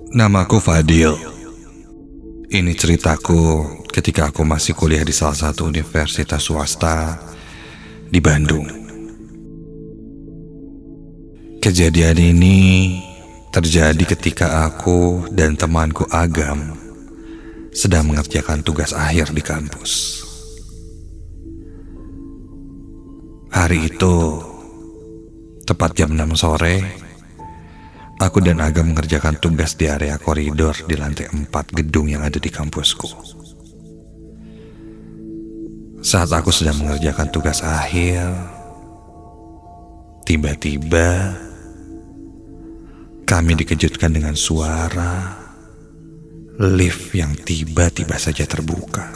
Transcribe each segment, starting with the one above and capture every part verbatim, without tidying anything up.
Namaku Fadil. Ini ceritaku ketika aku masih kuliah di salah satu universitas swasta di Bandung. Kejadian ini terjadi ketika aku dan temanku Agam sedang mengerjakan tugas akhir di kampus. Hari itu, tepat jam enam sore, aku dan Agam mengerjakan tugas di area koridor di lantai empat gedung yang ada di kampusku. Saat aku sedang mengerjakan tugas akhir, tiba-tiba kami dikejutkan dengan suara lift yang tiba-tiba saja terbuka.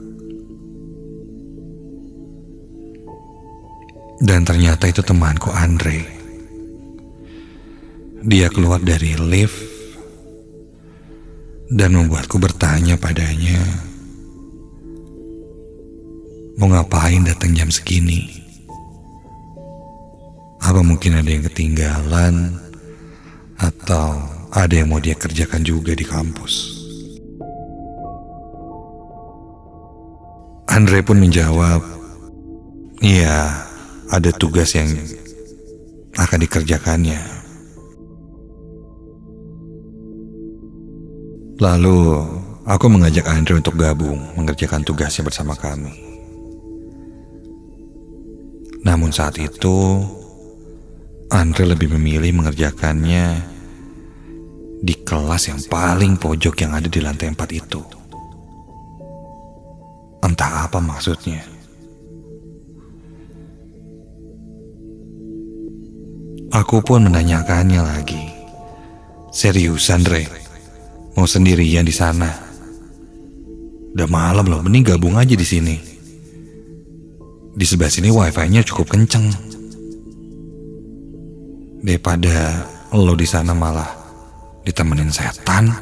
Dan ternyata itu temanku Andre. Dia keluar dari lift dan membuatku bertanya padanya, mau ngapain datang jam segini? Apa mungkin ada yang ketinggalan atau ada yang mau dia kerjakan juga di kampus? Andre pun menjawab, iya, ada tugas yang akan dikerjakannya. Lalu aku mengajak Andre untuk gabung mengerjakan tugasnya bersama kami. Namun saat itu Andre lebih memilih mengerjakannya di kelas yang paling pojok yang ada di lantai empat itu. Entah apa maksudnya. Aku pun menanyakannya lagi. Serius Andre, mau sendirian di sana? Udah malam loh, mending gabung aja di sini. Di sebelah sini wifi-nya cukup kenceng. Daripada lo di sana malah ditemenin setan.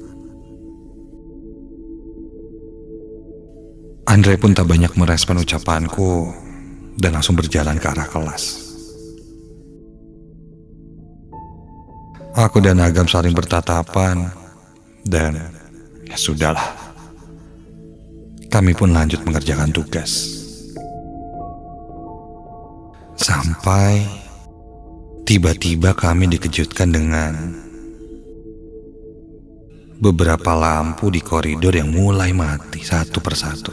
Andre pun tak banyak merespon ucapanku dan langsung berjalan ke arah kelas. Aku dan Agam saling bertatapan dan ya sudahlah. Kami pun lanjut mengerjakan tugas. Sampai tiba-tiba kami dikejutkan dengan beberapa lampu di koridor yang mulai mati satu persatu.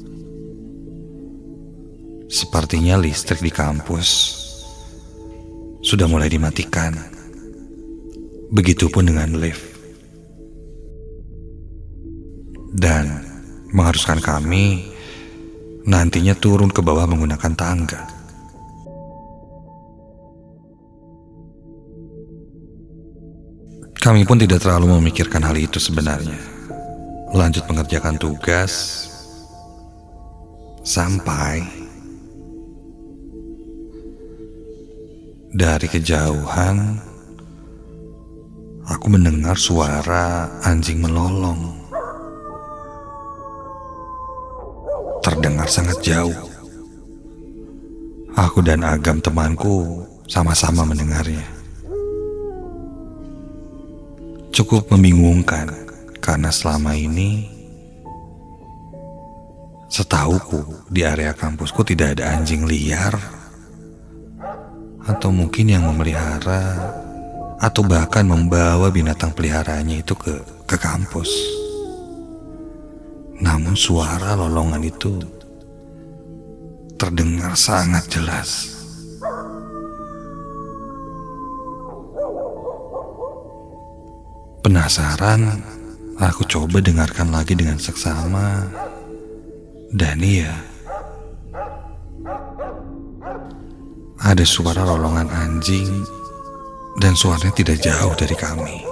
Sepertinya listrik di kampus sudah mulai dimatikan. Begitupun dengan lift. Dan mengharuskan kami nantinya turun ke bawah menggunakan tangga. Kami pun tidak terlalu memikirkan hal itu sebenarnya. Lanjut mengerjakan tugas sampai dari kejauhan aku mendengar suara anjing melolong. Terdengar sangat jauh. Aku dan Agam temanku sama-sama mendengarnya. Cukup membingungkan karena selama ini setauku di area kampusku tidak ada anjing liar atau mungkin yang memelihara atau bahkan membawa binatang peliharaannya itu ke ke kampus. Namun suara lolongan itu terdengar sangat jelas. Penasaran, aku coba dengarkan lagi dengan seksama. Dan iya, ada suara lolongan anjing dan suaranya tidak jauh dari kami.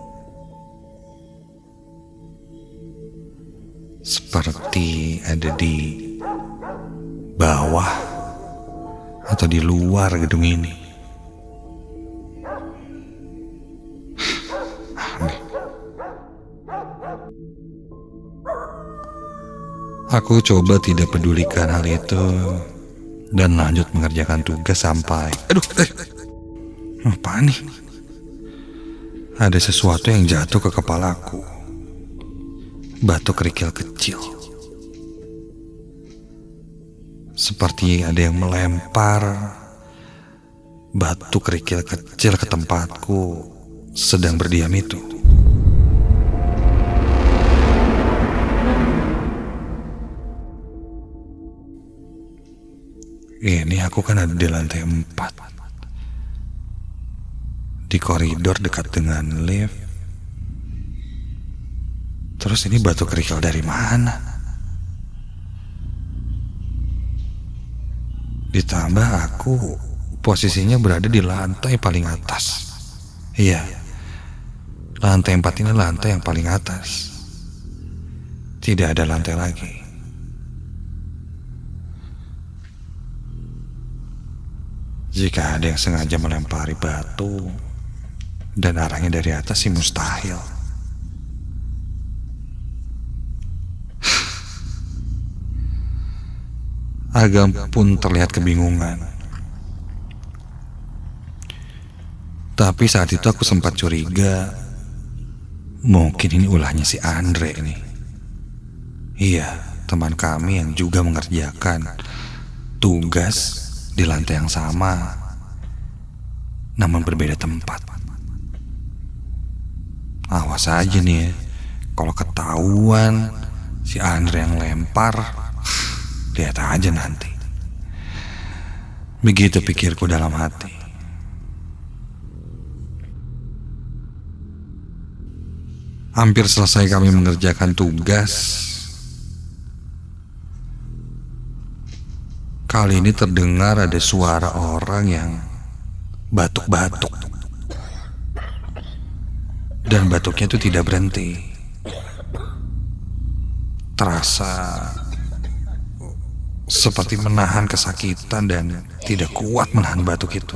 Seperti ada di bawah atau di luar gedung ini. Aku coba tidak pedulikan hal itu dan lanjut mengerjakan tugas sampai... Aduh, eh, apa nih? ada sesuatu yang jatuh ke kepalaku. Batu kerikil kecil. Seperti ada yang melempar batu kerikil kecil ke tempatku sedang berdiam itu. Ini aku kan ada di lantai empat, di koridor dekat dengan lift. Terus ini batu kerikil dari mana? Ditambah aku posisinya berada di lantai paling atas. Iya, lantai empat ini lantai yang paling atas. Tidak ada lantai lagi. Jika ada yang sengaja melempari batu dan arahnya dari atas sih mustahil. Agam pun terlihat kebingungan. Tapi saat itu aku sempat curiga, mungkin ini ulahnya si Andre nih. Iya, teman kami yang juga mengerjakan tugas di lantai yang sama, namun berbeda tempat. Awas aja nih ya, kalau ketahuan si Andre yang lempar, lihat aja nanti. Begitu pikirku dalam hati. Hampir selesai kami mengerjakan tugas. Kali ini terdengar ada suara orang yang batuk-batuk. Dan batuknya itu tidak berhenti. Terasa seperti menahan kesakitan dan tidak kuat menahan batuk itu.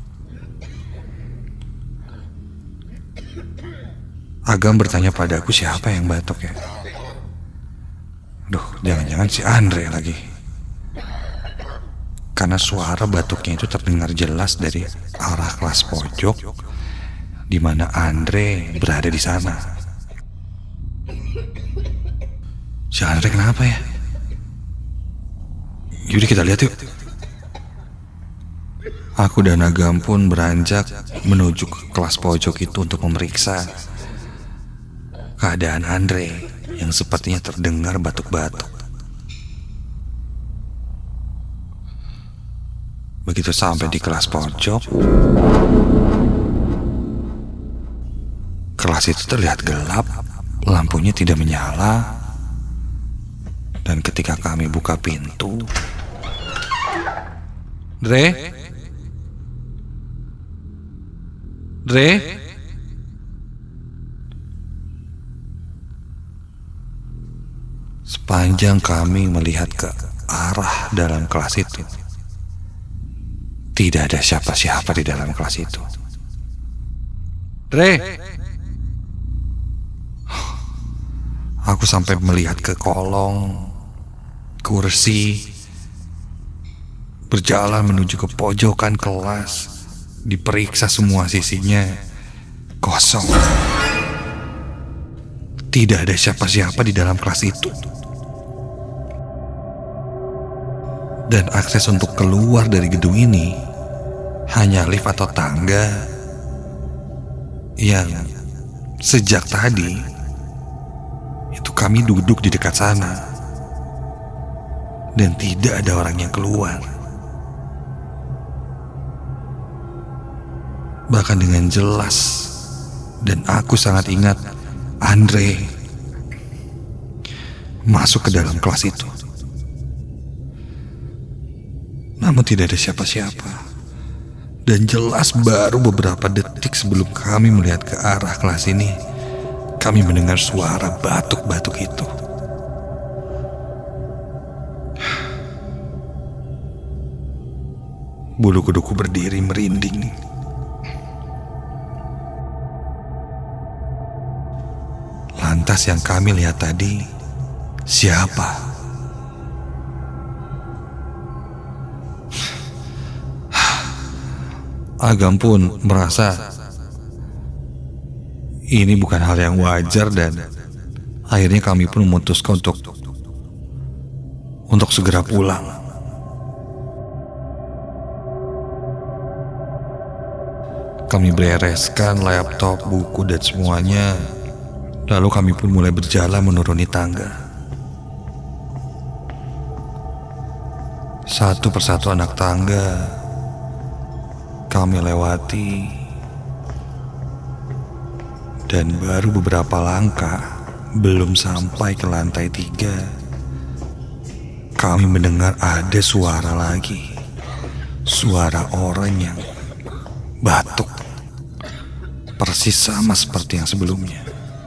Agam bertanya padaku siapa yang batuk ya. Duh, jangan-jangan si Andre lagi. Karena suara batuknya itu terdengar jelas dari arah kelas pojok, di mana Andre berada di sana. Si Andre kenapa ya? Yaudah kita lihat yuk. Aku dan Agam pun beranjak menuju ke kelas pojok itu untuk memeriksa keadaan Andre yang sepertinya terdengar batuk-batuk. Begitu sampai di kelas pojok, kelas itu terlihat gelap, lampunya tidak menyala. Dan ketika kami buka pintu, Dre, Dre, sepanjang kami melihat ke arah dalam kelas itu, tidak ada siapa-siapa di dalam kelas itu. Dre, aku sampai melihat ke kolong, kursi, berjalan menuju ke pojokan kelas, diperiksa semua sisinya, kosong. Tidak ada siapa-siapa di dalam kelas itu. Dan akses untuk keluar dari gedung ini hanya lift atau tangga yang sejak tadi itu kami duduk di dekat sana dan tidak ada orang yang keluar. Bahkan dengan jelas, dan aku sangat ingat Andre masuk ke dalam kelas itu. Namun tidak ada siapa-siapa. Dan jelas baru beberapa detik sebelum kami melihat ke arah kelas ini, kami mendengar suara batuk-batuk itu. Bulu kuduku berdiri merinding. Lantas yang kami lihat tadi, siapa? Agam pun merasa ini bukan hal yang wajar dan akhirnya kami pun memutuskan untuk untuk segera pulang. Kami bereskan laptop, buku dan semuanya. Lalu kami pun mulai berjalan menuruni tangga. Satu persatu anak tangga kami lewati. Dan baru beberapa langkah, belum sampai ke lantai tiga, kami mendengar ada suara lagi. Suara orang yang batuk. Persis sama seperti yang sebelumnya.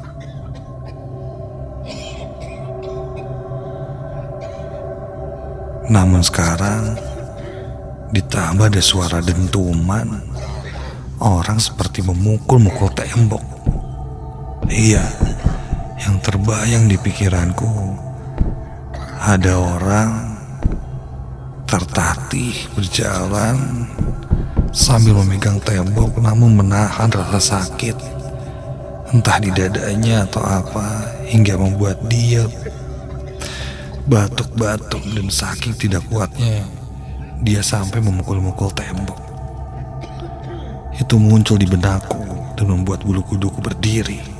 Namun sekarang ditambah ada suara dentuman. Orang seperti memukul-mukul tembok. Iya, yang terbayang di pikiranku ada orang tertatih berjalan sambil memegang tembok namun menahan rasa sakit, entah di dadanya atau apa, hingga membuat dia batuk-batuk dan saking tidak kuatnya dia sampai memukul-mukul tembok. Itu muncul di benakku dan membuat bulu kuduku berdiri.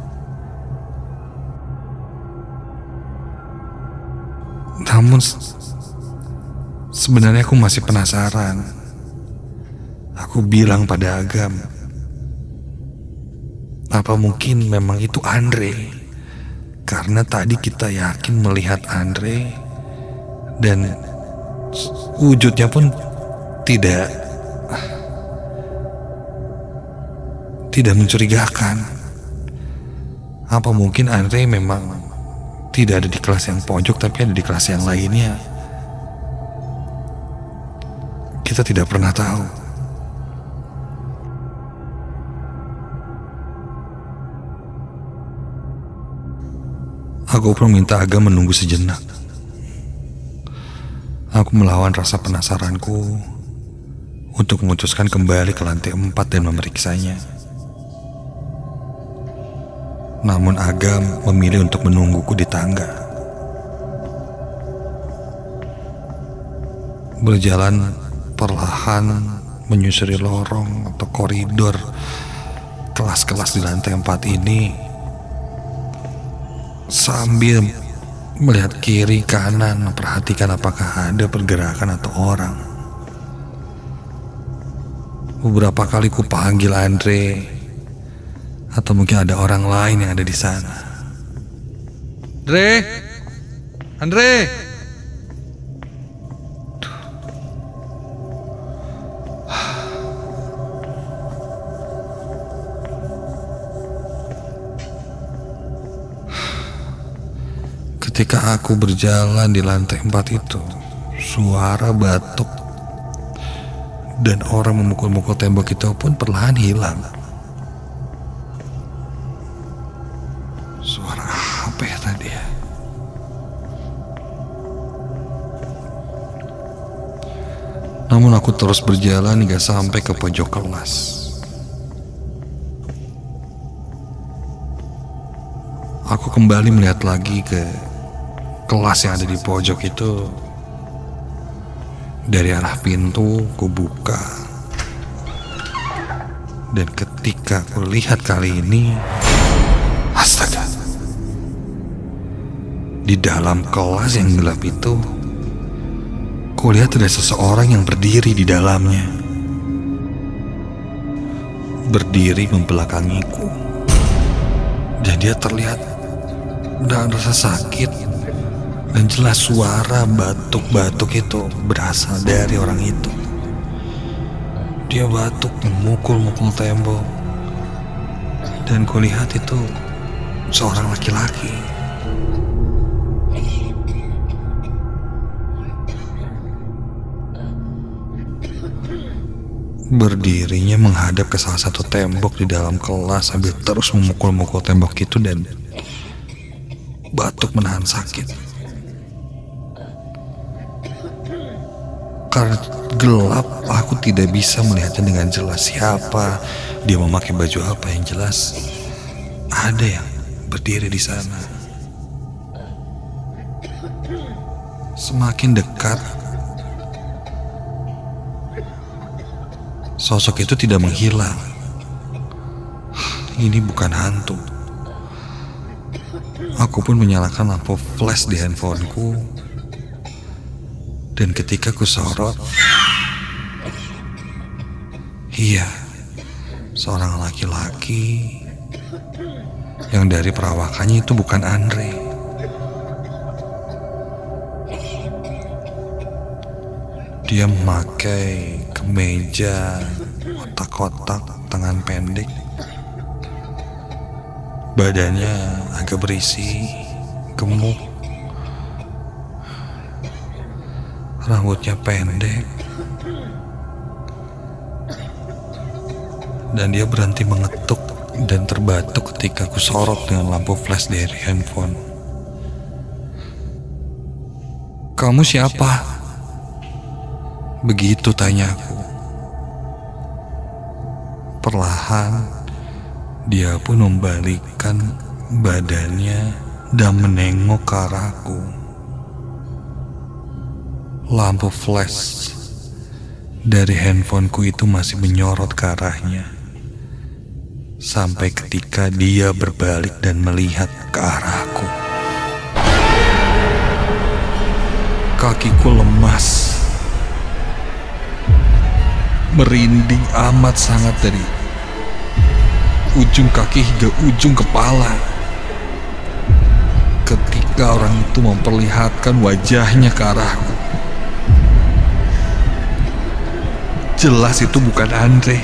Namun sebenarnya aku masih penasaran. Aku bilang pada Agam, apa mungkin memang itu Andre? Karena tadi kita yakin melihat Andre dan wujudnya pun tidak tidak mencurigakan. Apa mungkin Andre memang tidak ada di kelas yang pojok tapi ada di kelas yang lainnya? Kita tidak pernah tahu. Aku pun minta Agam menunggu sejenak. Aku melawan rasa penasaranku untuk memutuskan kembali ke lantai empat dan memeriksanya. Namun Agam memilih untuk menungguku di tangga. Berjalan perlahan menyusuri lorong atau koridor kelas-kelas di lantai empat ini, sambil melihat kiri kanan memperhatikan apakah ada pergerakan atau orang. Beberapa kali ku panggil Andre, atau mungkin ada orang lain yang ada di sana. Andre, Andre. Ketika aku berjalan di lantai empat itu, suara batuk dan orang memukul-mukul tembok itu pun perlahan hilang. Suara apa ya tadi ya? Namun aku terus berjalan hingga sampai ke pojok kelas. Aku kembali melihat lagi ke kelas yang ada di pojok itu. Dari arah pintu ku buka, dan ketika ku lihat kali ini, astaga, di dalam kelas yang gelap itu, ku lihat ada seseorang yang berdiri di dalamnya. Berdiri membelakangiku, dan dia terlihat dengan rasa sakit. Dan jelas suara batuk-batuk itu berasal dari orang itu. Dia batuk memukul-mukul tembok. Dan kulihat itu seorang laki-laki. Berdirinya menghadap ke salah satu tembok di dalam kelas sambil terus memukul-mukul tembok itu dan batuk menahan sakit. Karena gelap, aku tidak bisa melihatnya dengan jelas siapa dia memakai baju apa. Yang jelas ada yang berdiri di sana. Semakin dekat, sosok itu tidak menghilang. Ini bukan hantu. Aku pun menyalakan lampu flash di handphoneku, dan ketika ku sorot, iya, seorang laki-laki yang dari perawakannya itu bukan Andre. Dia memakai kemeja kotak-kotak tangan pendek. Badannya agak berisi, gemuk. Rambutnya pendek. Dan dia berhenti mengetuk dan terbatuk ketika aku sorot dengan lampu flash dari handphone. "Kamu siapa?" Begitu tanyaku. Perlahan dia pun membalikkan badannya dan menengok ke arahku. Lampu flash dari handphoneku itu masih menyorot ke arahnya, sampai ketika dia berbalik dan melihat ke arahku. Kakiku lemas, merinding amat sangat dari ujung kaki hingga ujung kepala ketika orang itu memperlihatkan wajahnya ke arahku. Jelas itu bukan Andre.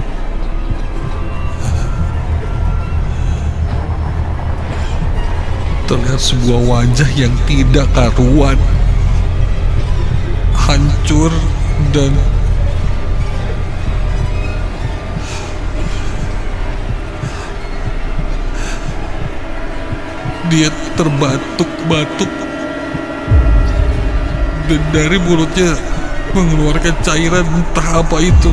Terlihat sebuah wajah yang tidak karuan, hancur dan dia terbatuk-batuk dan dari mulutnya mengeluarkan cairan entah apa itu.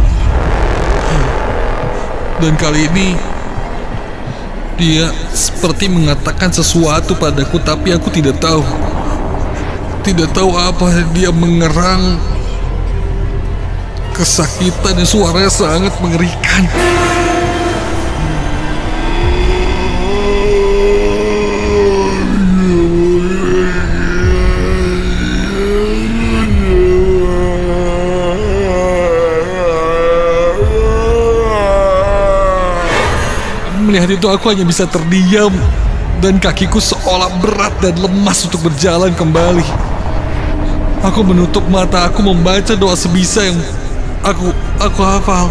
Dan kali ini dia seperti mengatakan sesuatu padaku, tapi aku tidak tahu. Tidak tahu apa, dia mengerang kesakitan dan suaranya sangat mengerikan. Melihat itu aku hanya bisa terdiam, dan kakiku seolah berat dan lemas untuk berjalan kembali. Aku menutup mata, aku membaca doa sebisa yang aku aku hafal.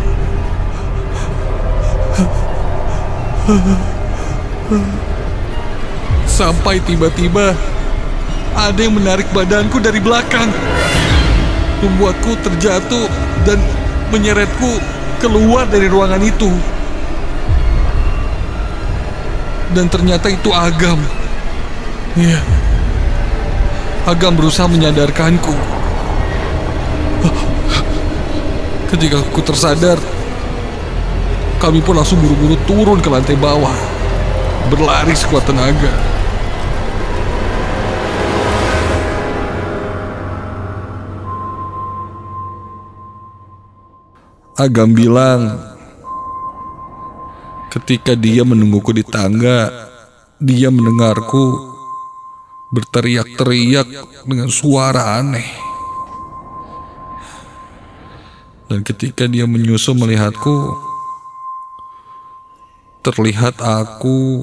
Sampai tiba-tiba ada yang menarik badanku dari belakang, membuatku terjatuh dan menyeretku keluar dari ruangan itu. Dan ternyata itu Agam. Iya, Agam berusaha menyadarkanku. Ketika aku tersadar, kami pun langsung buru-buru turun ke lantai bawah, berlari sekuat tenaga. Agam bilang, ketika dia menungguku di tangga, dia mendengarku berteriak-teriak dengan suara aneh. Dan ketika dia menyusul melihatku, terlihat aku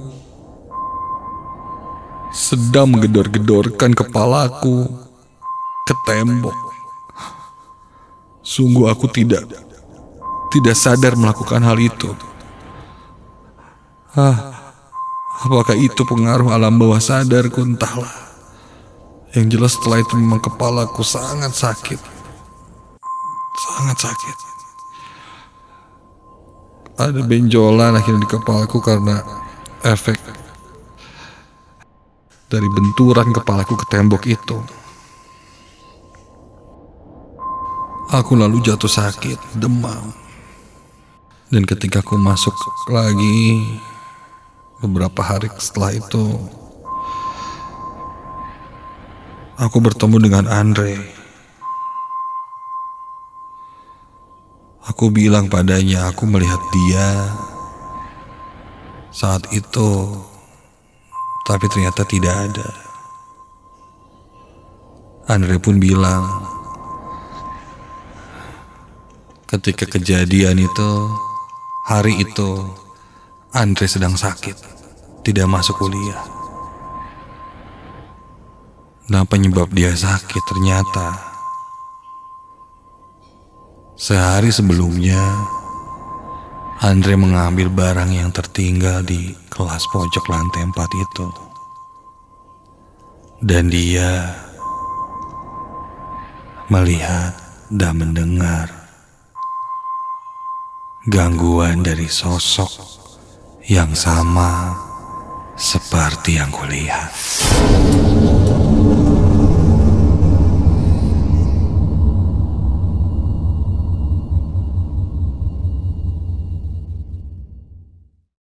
sedang menggedor-gedorkan kepalaku ke tembok. Sungguh aku tidak tidak sadar melakukan hal itu. Ah, apakah itu pengaruh alam bawah sadarku? Entahlah. Yang jelas setelah itu memang kepalaku sangat sakit. Sangat sakit. Ada benjolan akhirnya di kepalaku karena efek dari benturan kepalaku ke tembok itu. Aku lalu jatuh sakit, demam. Dan ketika aku masuk lagi, beberapa hari setelah itu, aku bertemu dengan Andre. Aku bilang padanya aku melihat dia saat itu, tapi ternyata tidak ada. Andre pun bilang, ketika kejadian itu, hari itu, Andre sedang sakit, tidak masuk kuliah. Nah, penyebab dia sakit ternyata sehari sebelumnya Andre mengambil barang yang tertinggal di kelas pojok lantai empat itu. Dan dia melihat dan mendengar gangguan dari sosok yang sama seperti yang kulihat.